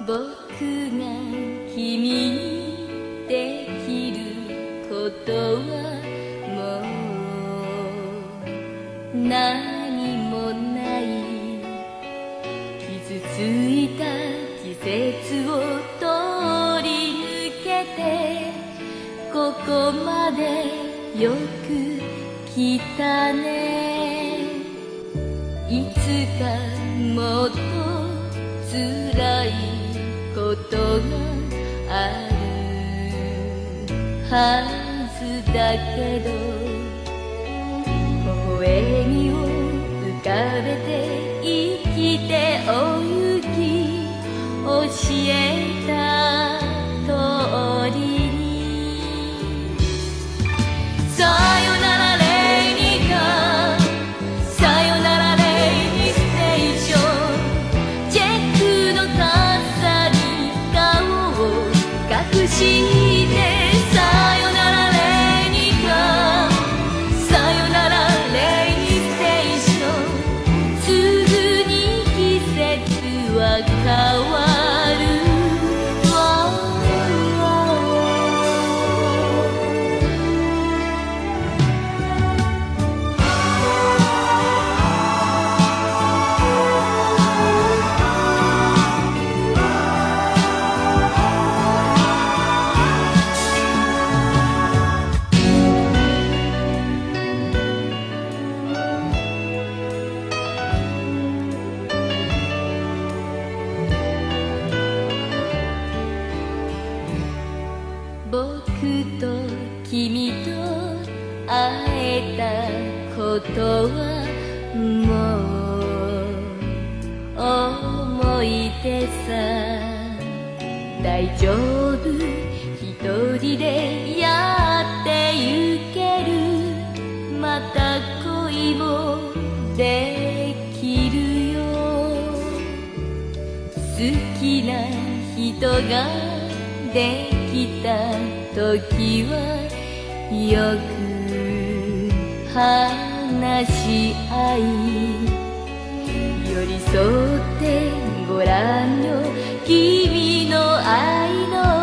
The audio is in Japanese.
僕が君にできることはもう何もない。傷ついた季節を通り抜けてここまでよく来たね。いつかもっと辛いことがあるはずだけど、微笑みを浮かべて生きておゆき、教えた通りにさよならレイニカ、さよならレイニステーション、チェックの傘に顔を隠してさよならレイニカ、さよならレイニステーション、すぐに季節は変わる。僕と君と会えたことはもう思い出さ。大丈夫一人でやってゆける、また恋もできるよ。好きな人ができた時はよく話し合い、寄り添ってごらんよ君の愛の